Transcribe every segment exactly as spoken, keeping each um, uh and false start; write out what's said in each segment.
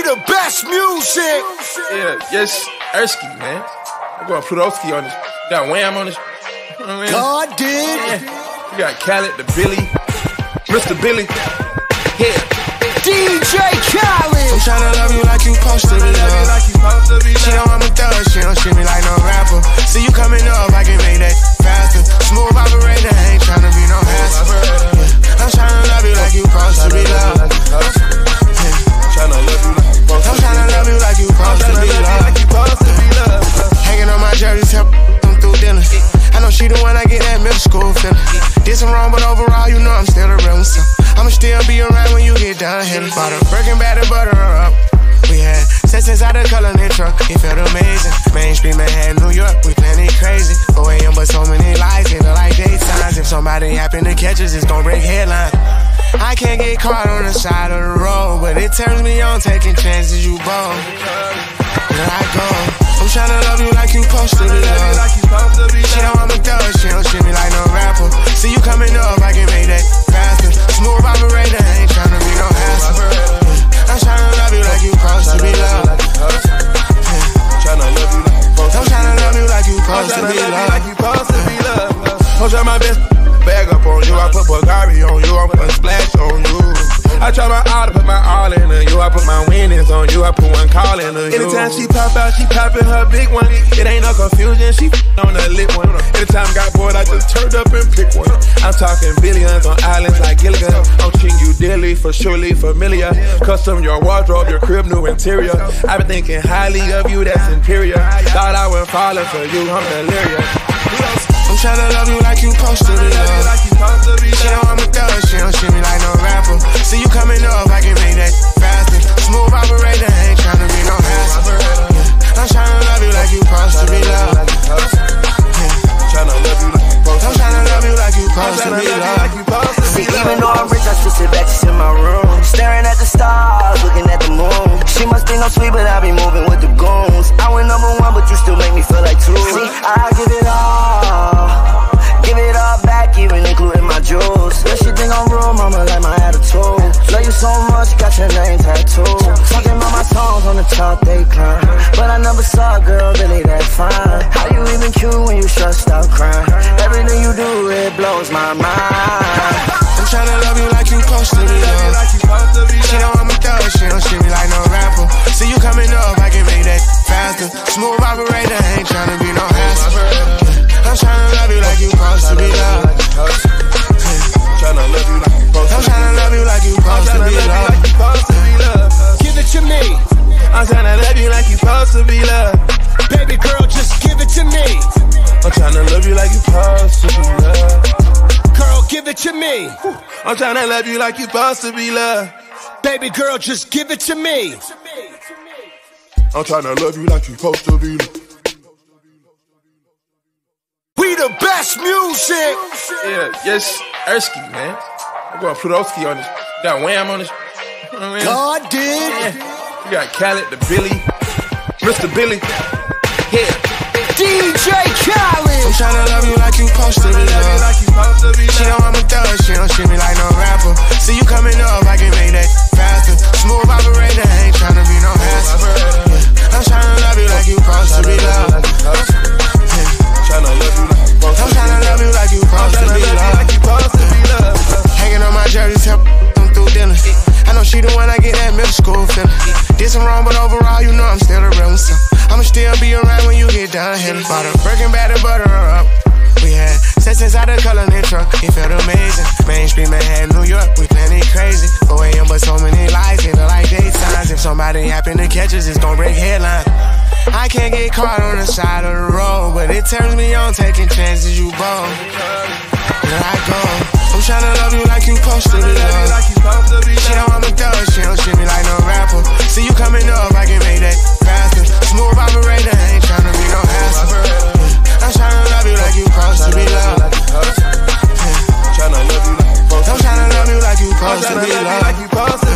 the best music. Yeah, yes, Ersky, man. I'm going Plutowski on this. Got Wham on this. You know what I mean? God did. Yeah. You got Khaled, the Billy, Mister Billy. Yeah. D J Khaled. I'm tryna love you like you supposed to be loved. She know I'm a thug, she don't treat me like no rapper. See you coming up, I can make that faster. Smooth operator, ain't tryna be no hassle. Yeah. I'm tryna love you like you supposed to be loved. Tryna love you like you supposed to be loved. I'm tryna love you like you supposed to be loved. Hanging on my jersey, help them through dinner. I know she the one I get that middle school feeling. Did some wrong, but overall, you know I'm still a real one. So I'ma still be around when you get done here. Bought a Birkin bag to butter her up. We had sex inside the color in truck. It felt amazing. Main Street, Manhattan, New York. We plenty crazy. four A M but so many lights. It look like daytimes. If somebody happen to catch us, it's gon' break headlines. I can't get caught on the side of the road, but it turns me on taking chances. You bold. There I go. I'm tryna love you like you supposed to be loved. She know I'm a thug, she don't treat me like no rapper. See you coming up, I can make that faster. Smooth operator, ain't tryna be no hassle. I'm tryna love you like you supposed to be loved. Tryna love you like you supposed to be loved. I'm tryna love you like you supposed to be loved. I'm trying my best bag up on you. I put Bulgari on you, I put a splash on you. I try my all to put my all into you. I put my winnings on you, I put one call into you. Anytime she pop out, she poppin' her big one. It ain't no confusion, she on the lit one. Anytime I got bored, I just turned up and pick one. I'm talking billions on islands like Gilligan. I'm treating you dearly, for surely familiar. Custom your wardrobe, your crib, new interior. I've been thinking highly of you, that's inferior. Thought I was falling for you, I'm delirious. I'm tryna love you like you supposed to be loved. She know I'm a thug, she don't treat me like no rapper. See you coming up, I can make that faster. Smooth operator, ain't tryna be no hassle. Yeah. I'm tryna love you like you supposed to be loved. Yeah. Tryna love you like you supposed to be loved. I'm tryna love you like you supposed to be loved. See, even though I'm rich, I still sit back just in my room, staring at the stars, looking at the moon. She must think I'm sweet, but I be moving with the goons. I went number one, but you still make me feel like two. See, I give it all, give it all back, even including my jewels. If she think I'm real, mama, like my attitude. Love you so much, got your name tattooed. Talking about my songs on the top, they climb, but I never saw a girl really that fine. How you even cute when you stressed out crying? Everything you do, it blows my mind. I'm tryna love you like you supposed to be loved. She know I'm a thug, she don't treat me like no rapper. See you coming up, I can make that faster. Smooth operator, ain't tryna be no hassle. I'm tryna love you like you supposed to be loved. Tryna love you like you supposed to be loved. I'm tryna love you like you supposed to be loved. Give it to me. I'm tryna love you like you supposed to be loved. Baby girl, just give it to me. I'm tryna love you like you supposed to be loved. Girl, give it to me. I'm tryna love you like you supposed to be loved. Baby girl, just give it to me. I'm tryna love you like you supposed to be loved. We the best music. Yeah, yes, Ersky, man. I'm going Plutowski on this. You got Wham on this. You know what I mean? God did. Yeah. You got Khaled, the Billy, Mister Billy. Yeah. D J Khaled. I'm tryna love you like you supposed to be loved. She know I'm a thug, she don't treat me like no rapper. See you coming up, I can make that faster. Smooth operator, ain't tryna be no hassle. Yeah. I'm tryna love you like you supposed to be loved. Yeah. Tryna love you like you supposed to be loved. I'm tryna love you like you supposed to be loved. Hanging on my jersey, help them through dinner. I know she the one I get that middle school feeling. Did some wrong, but overall, you know I'm still a real one. So I'ma still be around when you get done here. Bought a Birkin bag to butter her up. We had sex inside the color in truck. It felt amazing. Main Street, Manhattan, New York. We plenty crazy. four A M but so many lights. It look like daytimes. If somebody happen to catch us, it's gon' break headlines. I can't get caught on the side of the road, but it turns me on taking chances. You bold. There I go. I'm tryna love you like you supposed to be loved. She know I'm a thug, she don't treat me like no rapper. See you coming up, I can make that faster. Smooth operator, ain't tryna be no hassle. I'm tryna love you like you supposed to be loved. Tryna love you like you supposed to be loved. I'm tryna love you like you supposed to be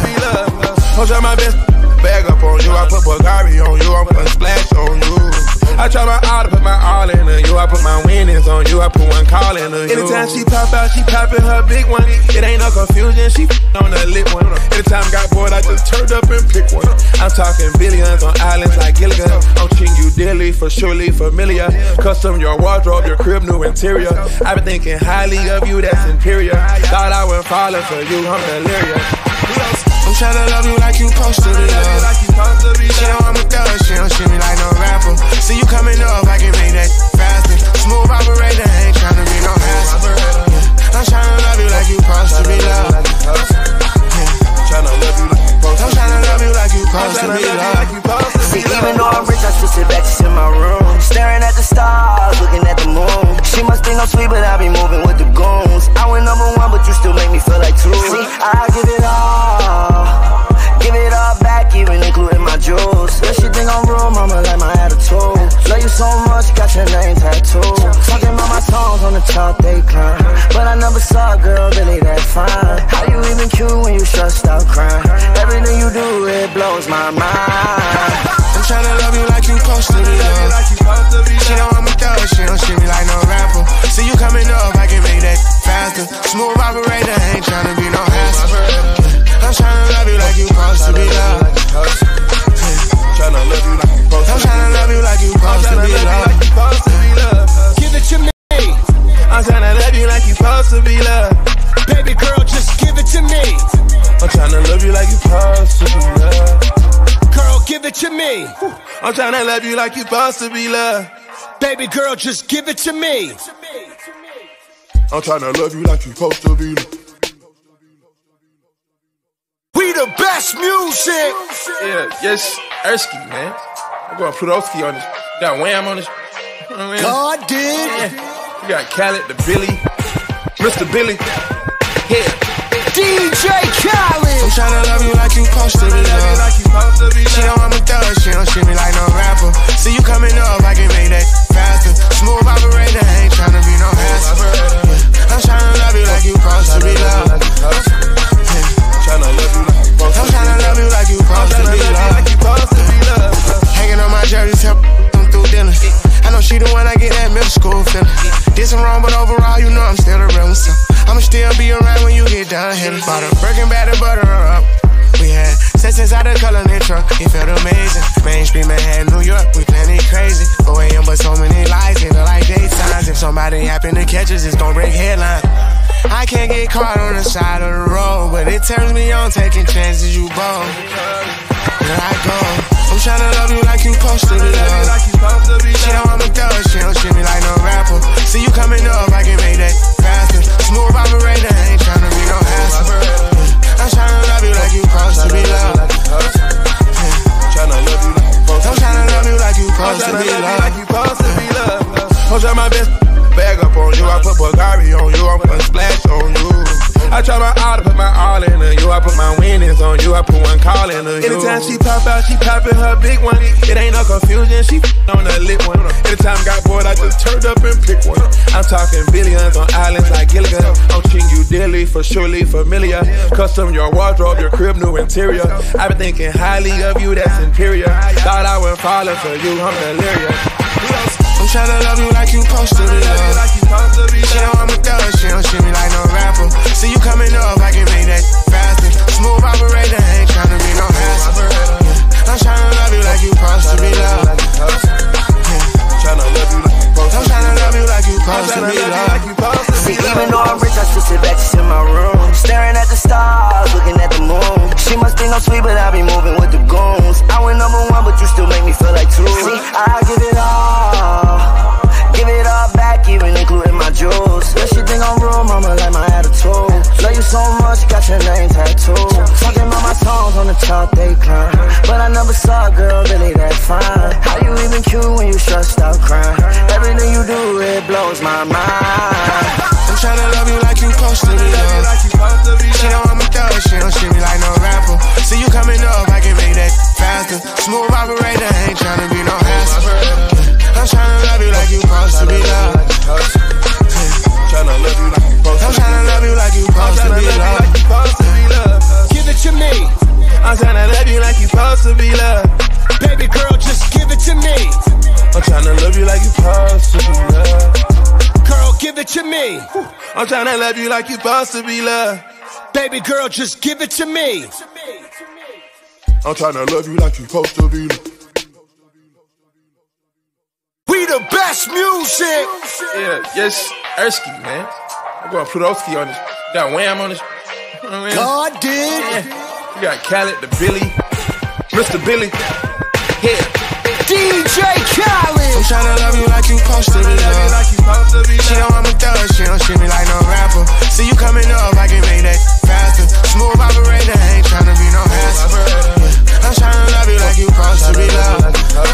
loved. I'm trying my best bag up on you. I put Bulgari on you, I put a splash on you. I try my all to put my all into you. I put my winnings on you. I put one call into you. Anytime she pop out, she poppin' her big one. It ain't no confusion, she on the lit one. Anytime got bored, I just turned up and pick one. I'm talking billions on islands like Gilligan. I'm treating you dearly, for surely familiar. Custom your wardrobe, your crib, new interior. I've been thinking highly of you, that's inferior. Thought I was falling for you, I'm delirious. I'm tryna love you like you supposed to be loved. She know I'm a thug, she don't treat me like no rapper. See you coming up, I can make that faster. Smooth operator, ain't tryna be no hassle. Yeah. I'm tryna love you like you supposed to be loved. Yeah. Tryna love you like you supposed to be loved. I'm tryna love you like you supposed to be loved. See, even though I'm rich, I still sit back just in my room, staring at the stars, looking at the moon. She must think I'm sweet, but I be moving with the goons. I went number one, but you still make me feel like two. See, I give it all, give it all back, even including my jewels. Yeah, she think I'm real, mama, like my attitude. Love you so much, got your name tattooed. Talking about my songs on the chart, they climb, but I never saw a girl really that fine. How you even cute when you stressed out crying? Everything you do, it blows my mind. I'm tryna love you like you supposed to be loved. She know I'm a thug, she don't treat me like no rapper. See you coming up, I can make that faster. Smooth operator, ain't tryna be no hassle. I'm tryna love you like you supposed to be loved. Tryna love you like you supposed to be loved. I'm tryna love you like you supposed to be loved. Give it to me. I'm tryna love you like you supposed to be loved. Baby girl, just give it to me. I'm tryna love you like you supposed to be loved. Girl, give it to me. I'm tryna love you like you supposed to be loved. Baby girl, just give it to me. I'm tryna love you like you supposed to be loved. We the best music. Yeah, yes, Ersky, man. I'm going Plutowski on this. Got Wham on this. You know what I mean? God did. Yeah. You got Khaled, the Billy, Mister Billy. Yeah. D J Khaled. I'm tryna love you like you supposed to be loved. She know I'm a thug, she don't treat me like no rapper. See you coming up, I can make that faster. Smooth operator, ain't tryna be no hassle. Yeah. I'm tryna love you like you supposed to be loved. Yeah. Tryna love you like you supposed to be loved. I'm tryna love you like you supposed to be loved. Hanging on my jerseys, help them through dinner. I know she the one I get that middle school feeling. Did some wrong, but overall, you know I'm still a real one. So I'ma still be around when you get done hitting. Bought a Birkin bag to butter her up. We had sex inside the color in truck, it felt amazing. Main Street, Manhattan, New York, we plenty crazy. four a m but so many lights, it look like daytimes. If somebody happen to catch us, it's gon' break headlines. I can't get caught on the side of the road, but it turns me on taking chances, you bold. Here I go. I'm tryna love you like you supposed to be loved. She know I'm a thug, she don't treat me like no rapper. See you coming up, I can make that faster. Smooth operator, ain't tryna be no hassle. I'm tryna love you like you supposed to be loved. Tryna love you like you supposed to be loved. I'm tryna love you like you supposed to be loved. I'm trying my best bag up on you. I put Bulgari on you. I'm putting splash on you. I try my all to put my all into you. I put my winnings on you. I put one call into you. Anytime she pop out, she poppin' her big one. It ain't no confusion, she on the lit one. Anytime got bored, I just turned up and pick one. I'm talking billions on islands like Gilligan. I'm treating you dearly, for surely familiar. Custom your wardrobe, your crib, new interior. I've been thinking highly of you, that's inferior. Thought I was falling for you, I'm delirious. I'm tryna love you like you supposed to be loved. She know I'm a thug, she don't treat me like no rapper. See you coming up, I can make that faster. Smooth operator, ain't tryna be no hassle. Yeah. I'm tryna love you like you supposed to be loved. Yeah. Tryna love you like you supposed to be loved. I'm tryna love you like you supposed to be loved. See, even though I'm rich, I still sit back just in my room, staring at the stars, looking at the moon. She must think I'm sweet, but I be moving with the goons. I went number one, but you still make me feel like two. See, I give it all, give it all back, even including my jewels. Yeah, she think I'm real, mama, like my attitude. Love you so much, got your name tattooed. Talking about my songs on the chart, they climb, but I never saw a girl really that fine. How you even cute when you stressed out crying? Everything you do, it blows my mind. I'm tryna love you like you supposed to be loved. She know I'm a thug, she don't treat me like no rapper. See you coming up, I can make that faster. Smooth operator, ain't tryna be no hassle. I'm tryna love you like you supposed to be loved. Tryna love you like you supposed to be loved. I'm tryna love you like you supposed to be loved. Give it to me. I'm tryna love you like you supposed to be loved. Baby girl, just give it to me. I'm tryna love you like you supposed to be loved. Girl, give it to me. I'm tryna love you like you supposed to be loved. Baby girl, just give it to me. I'm tryna love you like you supposed to be loved. We the best music. Yeah, yes, Ersky, man. I'm going Plutowski on this. Got Wham on this. You know what I mean? God did. Yeah. You got Khaled, the Billy, Mister Billy. Yeah. D J Khaled. I'm tryna love you like you supposed to be loved. She know I'm a thug, she don't treat me like no rapper. See you coming up, I can make that faster. Smooth operator, ain't tryna be no hassle. Yeah. I'm tryna love you like you supposed to be loved.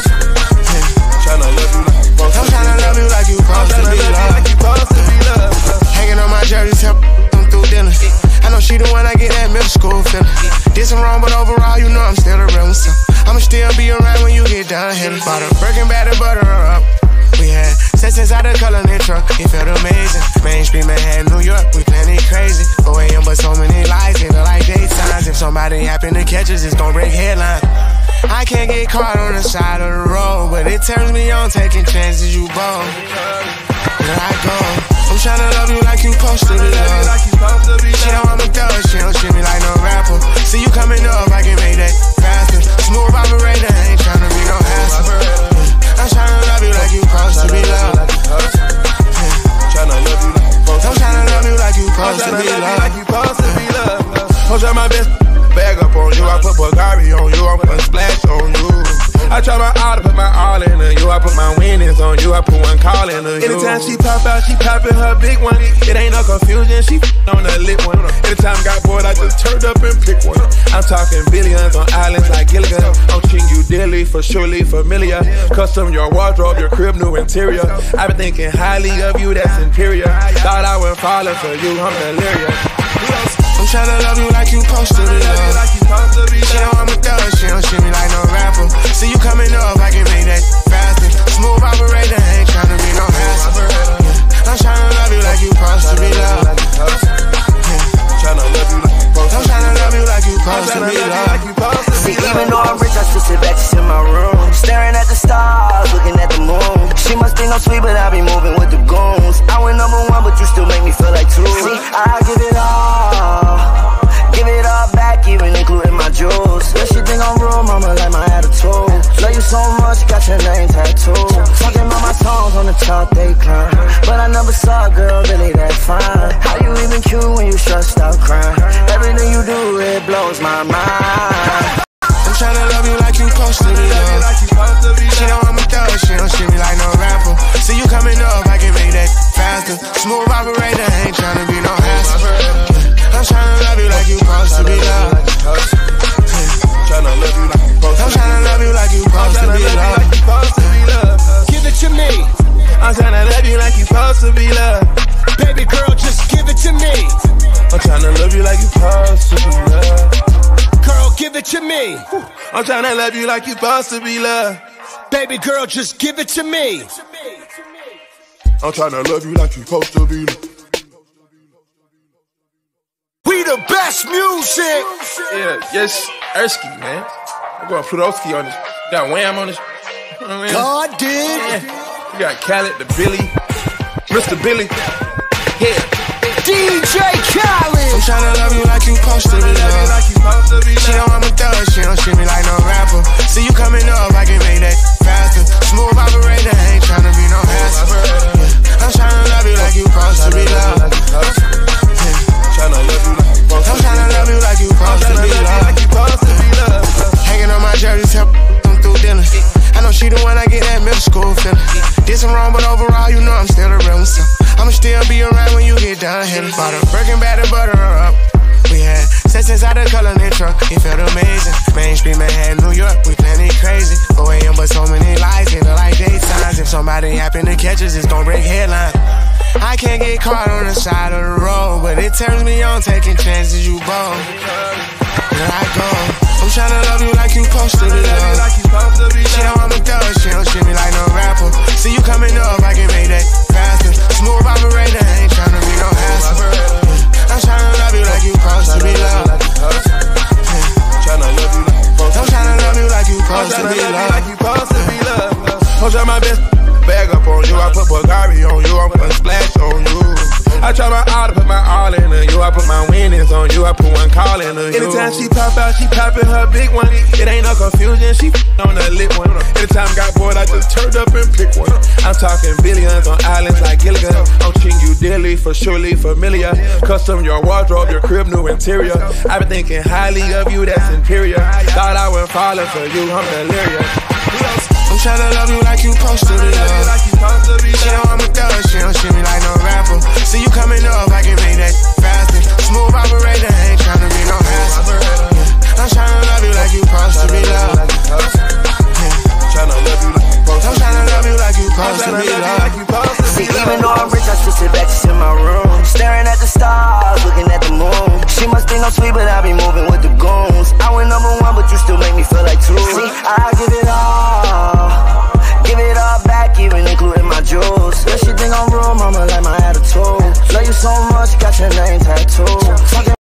Tryna love you like you supposed to be loved. I'm tryna love you like you supposed to be loved. Hanging on my jersey, help them through dinner. I know she the one I get that middle school feeling. Did some wrong, but overall, you know I'm still a real one. So I'ma still be around when you get done here. Bought a Birkin bag to butter her up. We had sex inside the color in truck. It felt amazing. Main Street, Manhattan, New York. We plenty crazy. four a m but so many lights. It look like daytimes. If somebody happen to catch us, it's gon' break headlines. I can't get caught on the side of the road, but it turns me on taking chances. You bold. Here I go. I'm tryna love you like you supposed to be loved. She know I'm a thug, she don't treat me like no rapper. See you coming up, I can make that faster. Smooth operator, ain't tryna be no hassle. I'm tryna love you like you supposed to be loved. Tryna love you like you supposed to be loved. I'm tryna love you like you supposed to be loved. I'm trying my best bag up on you. I put Bulgari on you. I'm putting splash on you. I try my all to put my all into you. I put my winnings on you. I put one call into you. Anytime she pop out, she poppin' her big one. It ain't no confusion. She on the lit one. Anytime I got bored, I just turned up and pick one. I'm talking billions on islands like Gilligan. I'm treating you dearly, for surely familiar. Custom your wardrobe, your crib, new interior. I've been thinking highly of you, that's inferior. Thought I was falling for you, I'm delirious. I'm tryna love you like you supposed to be loved. She know I'm a thug, she don't treat me like no rapper. See you coming up, I can make that faster. Smooth operator, ain't tryna be no hassle. Yeah. I'm tryna love you like you supposed to be loved. Yeah. Tryna love you like you supposed to be loved. I'm tryna love you like you supposed to be loved. See, even though I'm rich, I still sit back just in my room, staring at the stars, looking at the moon. She must think I'm sweet, but I be moving with the goons. I went number one, but you still make me feel like two. See, I give it all, give it all back, even including my jewels. If she think I'm real, mama, like my attitude. Love you so much, got your name tattooed. Talking about my songs on the chart, they climb, but I never saw a girl really that fine. How you even cute when you stressed out crying? Everything you do, it blows my mind. I'm tryna love you like you supposed to be loved. She know I'm a thug, she don't treat me like no rapper. See you coming up, I can make that faster. Smooth operator, ain't tryna be no hassle. I'm tryna love you like you supposed to be loved. Tryna love you like you supposed to be loved. I'm tryna love you like you supposed to be loved. Give it to me. I'm tryna love you like you supposed to be loved. Baby girl, just give it to me. I'm tryna love you like you supposed to be loved. Girl, give it to me. I'm tryna love you like you supposed to be loved. Baby girl, just give it to me. I'm tryna love you like you supposed to be loved. We the best music. Yeah, yes, Ersky, man. I'm going Plutowski on this. Got Wham on this. You know what I mean? God did. Yeah. You got Khaled, the Billy, Mister Billy. Yeah. D J Khaled. I'm tryna love you like you supposed to be loved. She know I'm a thug, she don't treat me like no rapper. See you coming up, I can make that faster. Smooth operator, ain't tryna be no hassle. Yeah. I'm tryna love you like you supposed to be loved. Yeah. Tryna love you like you supposed to be loved. I'm tryna love you like you supposed to be loved. Hanging on my jersey, help them through dinner. I know she the one I get that middle school feeling. Did some wrong, but overall, you know I'm still a real one. So I'ma still be around when you get done here. Bought a Birkin bag to butter her up. We had sex inside the color in truck. It felt amazing. Main Street, Manhattan, New York. We plenty crazy. four a m but so many lights. It look like daytimes. If somebody happen to catch us, it's gon' break headlines. I can't get caught on the side of the road, but it turns me on taking chances. You bold. Here I go. I'm tryna love you like you supposed to be loved. She know I'm a thug, she don't treat me like no rapper. See you coming up, I can make that faster. Smooth operator, ain't tryna be no hassle. I'm tryna love you like you supposed to be loved. Tryna love you like you supposed to be loved. I'm tryna love you like you supposed to be loved. I'm I'ma try my best. Bag up on you, I put Bulgari on you, I'm putting splash on you. I try my all to put my all into you, I put my winnings on you, I put one call into you. Anytime she pop out, she poppin' her big one. It ain't no confusion, she on the lit one. Anytime I got bored, I just turned up and pick one. I'm talking billions on islands like Gilligan. I'm treating you dearly, for surely familiar. Custom your wardrobe, your crib, new interior. I've been thinking highly of you, that's inferior. Thought I would falling for you, I'm delirious. I'm tryna love you like you supposed to be loved. She know I'm a thug, she don't shit me like no rapper. See you coming up, I can make that faster. Smooth operator, ain't tryna be no hassle. Yeah. I'm tryna love you like you supposed to be loved. Yeah. Tryna love you like you supposed to be loved. I'm tryna love you like you supposed to be loved. See, even though I'm rich, I still sit back just in my room, staring at the stars, looking at the moon. She must think I'm sweet, but I be moving with the goons. I went number one, but you still make me feel like two. See, I give it all, give it all back, even including my jewels. Yeah, she think I'm real, mama, like my attitude. Love you so much, got your name tattooed.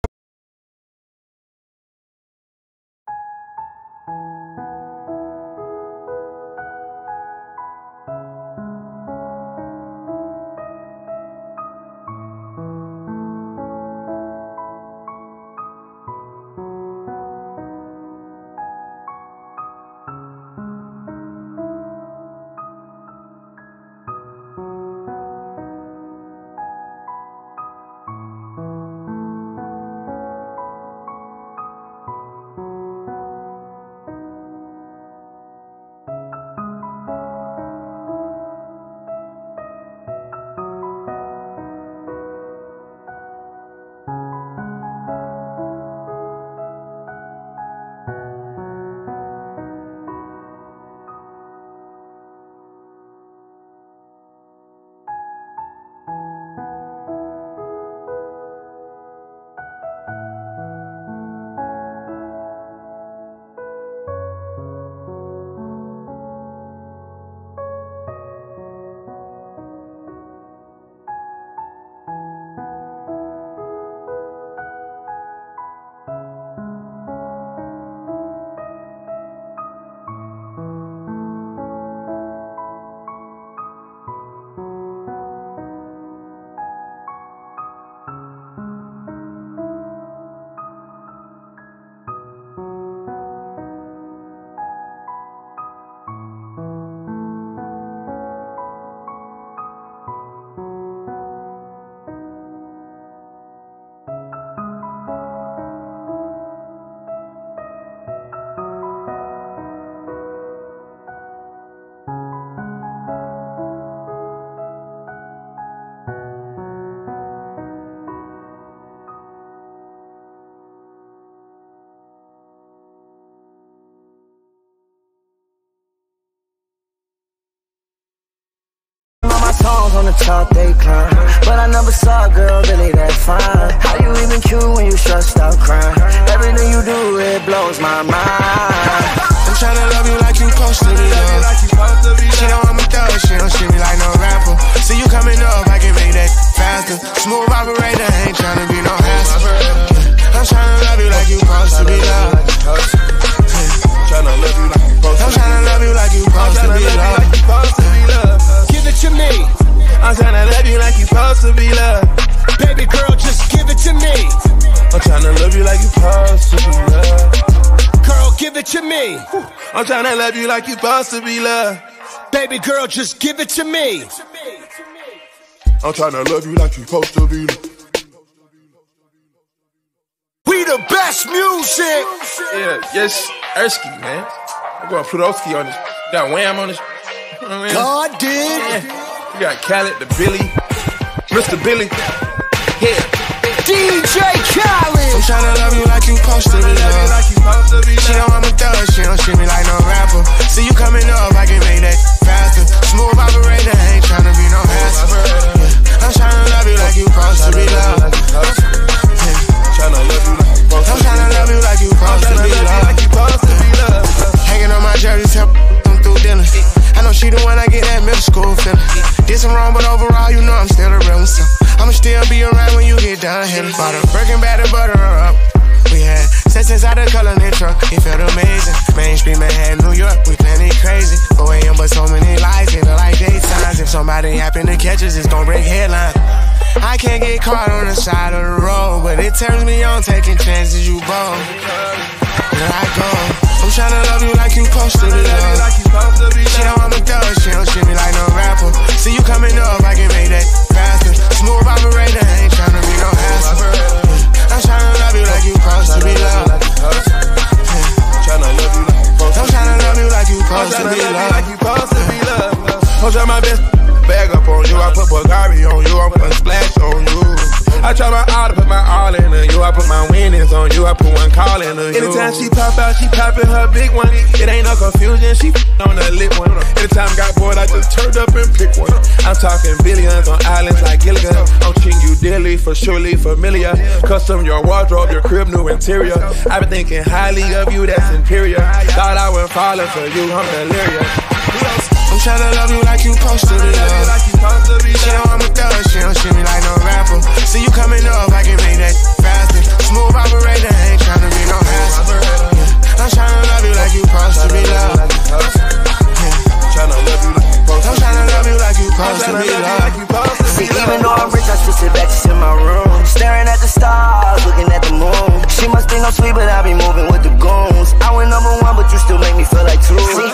Songs on the chart, they climb, but I never saw a girl really that fine. How you even cute when you stressed out crying? Everything you do, it blows my mind. I'm tryna love you like you supposed to be loved. She know I'm a thug, she don't shit me like no rapper. See you coming up, I can make that faster. Smooth operator, ain't tryna be no hassle. I'm tryna love you like you supposed to be loved. Tryna love you like you supposed to be loved. I'm tryna love you like you supposed to be loved. Give it to me. I'm tryna love you like you supposed to be loved. Baby girl, just give it to me. I'm tryna love you like you supposed to be loved. Girl, give it to me. I'm tryna love you like you supposed to be loved. Baby girl, just give it to me. I'm tryna love you like you supposed to be loved. We the best music. Yeah, yes, Ersky, man. I'm going Plutowski on this. Got Wham on this. You know what I mean? God did. Yeah. You got Khaled, the Billy, Mister Billy. Yeah. D J Khaled. I'm tryna love you like you supposed to be loved. She know I'm a thug, she don't shit me like no rapper. See you coming up, I can make that faster. Smooth operator, ain't tryna be no hassle. Yeah. I'm tryna love you like you supposed to be loved. Yeah. Tryna love you like you supposed to be loved. I'm tryna love you like you supposed to be loved. Hanging on my jersey, tell them through dinner. I know she the one I get that middle school feeling. Did some wrong, but overall, you know I'm still a real one. So I'ma still be around when you get done here. Bought a Birkin bag to butter her up. We had Sets inside the Cullinan truck, it felt amazing. Mainstream Manhattan, New York, we planning crazy. four a.m. but so many lights, feel like daytimes. If somebody happen to catch us, it's gon' break headlines. I can't get caught on the side of the road, but it turns me on taking chances, you bold. Here I go. I'm tryna love you like you supposed to be loved. She know I'm a thug, she don't treat me like no rapper. See you coming up, I can make that faster. Smooth operator, ain't tryna be no hassle. I'm tryna love you like you supposed to be loved. Tryna love you like you I'm tryna love you like you supposed to be loved. I'm trying my best bag up on you. I put Bulgari on you. I put splash on you. I try my all to put my all into you. I put my winnings on you. I put one call into you. Anytime she pop out, she poppin' her big one. It ain't no confusion. She on the lit one. Anytime got bored, I just turned up and pick one. I'm talking billions on islands like Gilligan. I'm treating you dearly, for surely familiar. Custom your wardrobe, your crib, new interior. I've been thinking highly of you, that's inferior. Thought I would falling for you, I'm delirious. I'm tryna love you like you supposed to be loved. She know I'm a thug, she don't treat me like no rapper. See you coming up, I can make that faster. Smooth operator, ain't tryna be no hassle. I'm tryna love you like you supposed to be loved. Tryna love you like you supposed to be loved. I'm tryna love you like you supposed to be loved. See, even though I'm rich, I still sit back just in my room, staring at the stars, looking at the moon. She must think I'm sweet, but I be moving with the goons. I went number one, but you still make me feel like two. See,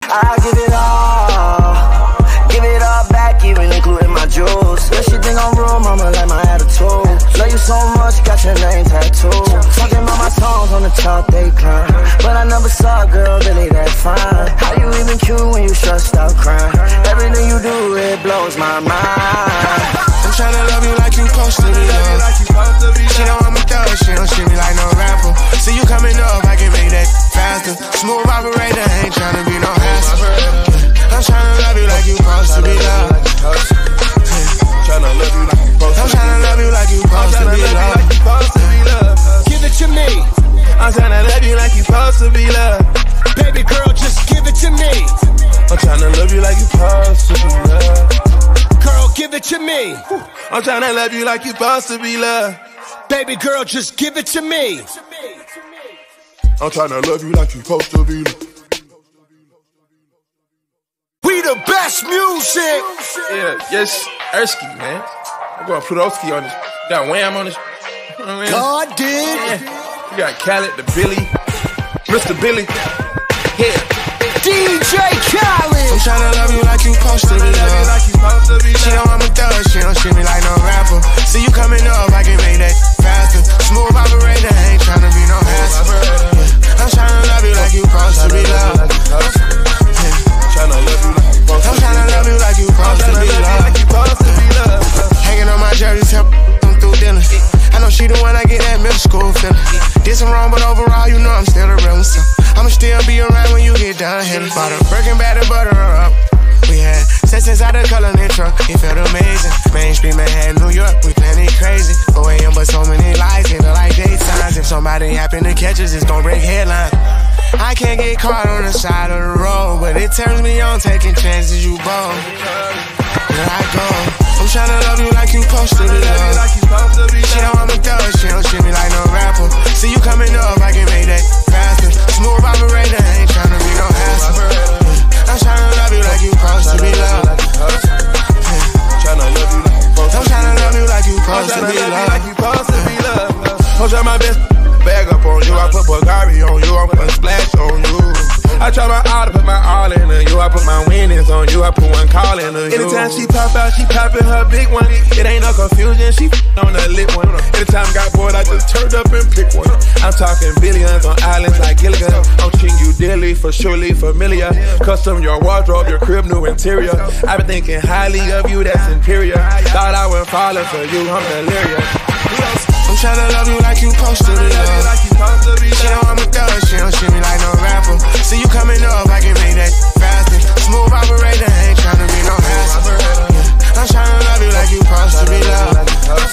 I give it all, give it all back, even including my jewels. If she think I'm real, mama, like my attitude. Love you so much, got your name tattooed. Talking about my songs on the top, they climb. But I never saw a girl really that fine. How you even cute when you stressed out crying? Everything you do, it blows my mind. I'm tryna love you like you supposed to be loved. She know I'm a thug, she don't treat me like no rapper. See you coming up, I can make that faster. Smooth operator, ain't tryna be no hassle. I'm tryna love you like you supposed to be loved. Tryna love you like you supposed to be loved. I'm tryna love you like you supposed to be loved. Give it to me. I'm tryna love you like you supposed to be loved. Baby girl, just give it to me. I'm tryna love you like you supposed to be loved. Girl, give it to me. I'm tryna love you like you supposed to be loved. Baby girl, just give it to me. I'm tryna love you like you supposed to be loved. We the best music. Yeah, yes, Ersky, man. I'm going Plutowski on this. Got Wham on this. You know what I mean? God did. Yeah. You got Khaled, the Billy, Mister Billy. Yeah. D J Khaled. I'm tryna love you like you supposed to be loved. She know I'm a thug, she don't treat me like no rapper. See you coming up, I can make that faster. Smooth operator, ain't tryna be no hassle. I'm tryna love you like you supposed to be loved. Tryna love you like you supposed to be loved. I'm tryna love you like you supposed to be loved. Hanging on my jersey, tell them through dinner. I know she the one I get that middle school feeling. Did some wrong, but overall, you know I'm still a real one. So I'ma still be around when you get done here. Bought a Birkin bag to butter her up. We had sex inside the color in truck. It felt amazing. Main Street, Manhattan, New York. We plenty crazy. four a m but so many lights. Hit it like daytimes. If somebody happen to catch us, it's gon' break headlines. I can't get caught on the side of the road, but it turns me on taking chances. You bold. Here I go. I'm tryna love you like you supposed to be loved. She know I'm a thug, she don't treat me like no rapper. See you coming up, I can make that faster. Smooth operator, ain't tryna be no hassle. I'm tryna love you like you supposed to be loved. Tryna love you like you supposed to be loved. I'm tryna love you like you supposed to be loved. I'm trying my best bag up on you. I put Bulgari on you. I put a splash on you. I try my all to put my all into you. I put my winnings on you. I put one call into you. Anytime she pop out, she poppin' her big one. It ain't no confusion. She on the lit one. Anytime I got bored, I just turned up and pick one. I'm talking billions on islands like Gilligan. I'm treating you dearly, for surely familiar. Custom your wardrobe, your crib, new interior. I've been thinking highly of you, that's inferior. Thought I would falling for you, I'm delirious. I'm tryna love you like you supposed to be loved. She know I'm a thug, she don't treat me like no rapper. See you coming up, I can make that faster. Smooth operator, ain't tryna be no hassle. I'm tryna love you like you supposed to be loved.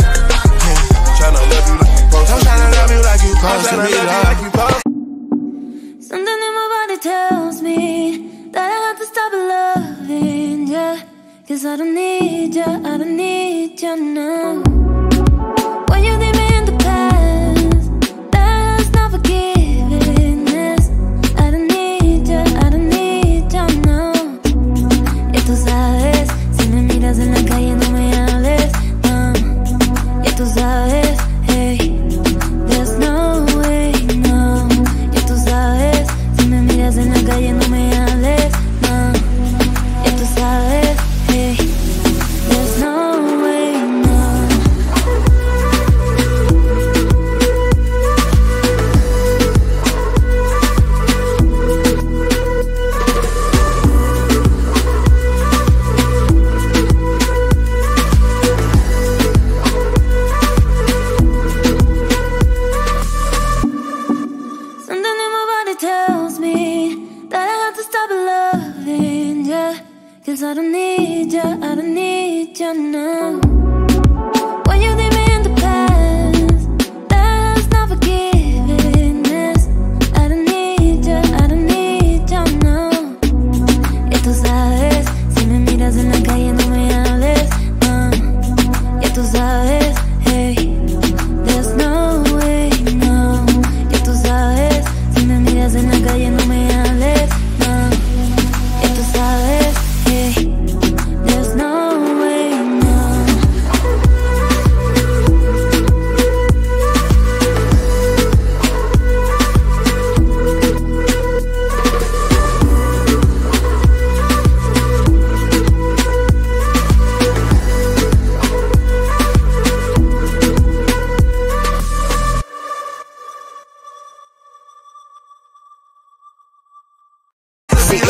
Tryna love you like you supposed to be loved. I'm tryna love you like you supposed to be loved. Something in my body tells me that I have to stop loving ya. Cause I don't need ya, I don't need ya now. When you leave me in the past, that's not forgiveness. I don't need ya, I don't need ya now. Y tú sabes, si me miras en la calle no me hables, no. Y tú sabes, hey, there's no way, no. Y tú sabes, si me miras en la calle no me hables, no. Y tú sabes, hey, there's no way, no.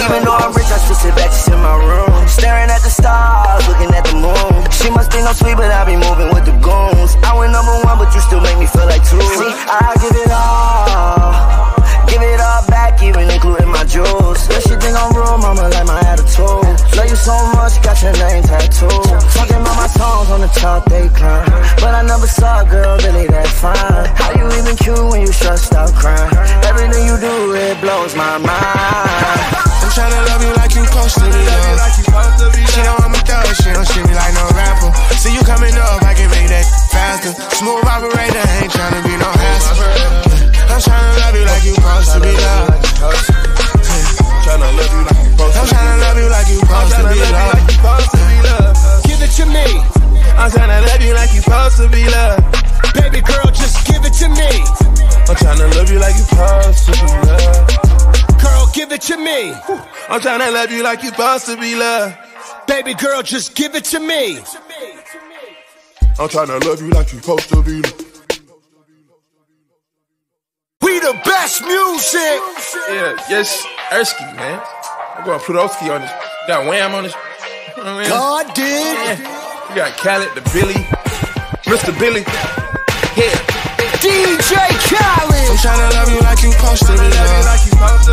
Even though I'm rich, I still sit back just in my room, staring at the stars, looking at the moon. She must think I'm sweet, but I be moving with the goons. I went number one, but you still make me feel like two. See, I give it all, give it all back, even including my jewels. If she think I'm real, mama, like my attitude. Love you so much, got your name tattooed. Talking about my songs on the chart, they climb, but I never saw a girl really that fine. How you even cute when you stressed out crying? Everything you do, it blows my mind. I'm tryna love you like you supposed to be loved. She don't want me thug, she don't treat me like no rapper. See you coming up, I can make that faster. Smooth operator, ain't tryna be no hassle. I'm tryna love you like you supposed to be loved. Tryna love you like you supposed to be loved. I'm tryna love you like you supposed to be loved. Give it to me. I'm tryna love you like you supposed to be loved. Baby girl, just give it to me. I'm tryna love you like you supposed to be loved. Girl, give it to me. I'm tryna love you like you supposed to be loved. Baby girl, just give it to me. I'm tryna love you like you supposed to be loved. We the best music. Yeah, yes, Ersky, man. I'm going Prudowski on this. Got Wham on this. You know what I mean? God did. Yeah. You got Khaled, the Billy, Mister Billy. Yeah. D J Khaled. I'm tryna love you like you supposed to be loved.